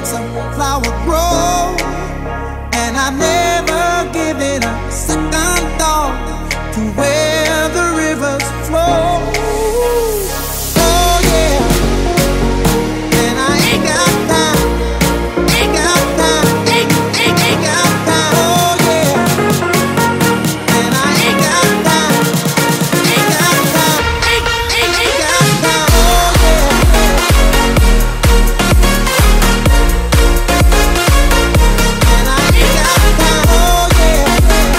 makes a flower grow. And I've never given a second thought to where the rivers flow. Oh yeah, and I ain't got time, ain't got time, ain't got time. Oh yeah, and I ain't got time, ain't got time, ain't got time. Oh yeah, and I ain't got time. Oh yeah.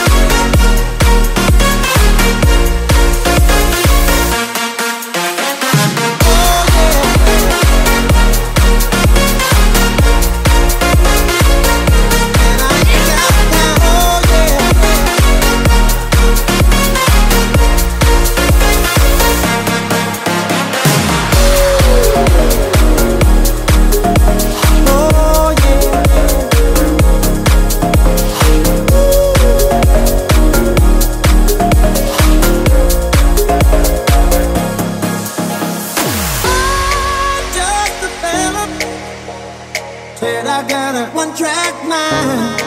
Said I got a one-track mind.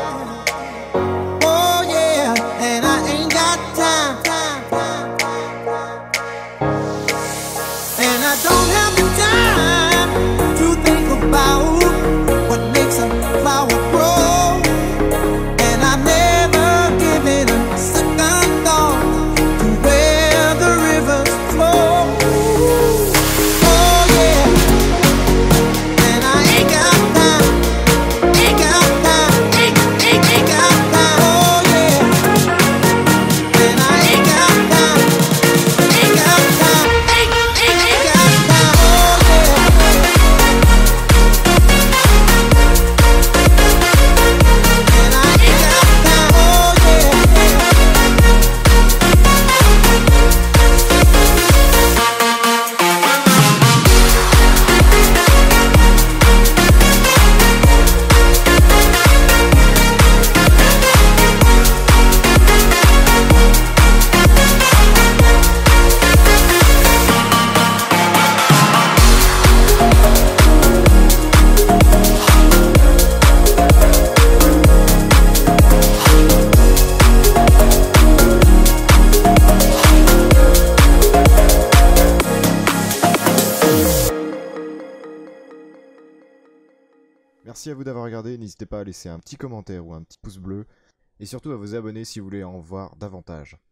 Oh yeah, and I ain't got time. And I don't have the time to think about what makes a flower grow. And I've never given a second thought to where the rivers flow. Oh yeah, and I ain't got time, ain't got time, ain't got time. Oh yeah, and I ain't got time, ain't got time, ain't got time. Oh yeah, and I ain't got time. Oh yeah. Merci à vous d'avoir regardé, n'hésitez pas à laisser un petit commentaire ou un petit pouce bleu, et surtout à vous abonner si vous voulez en voir davantage.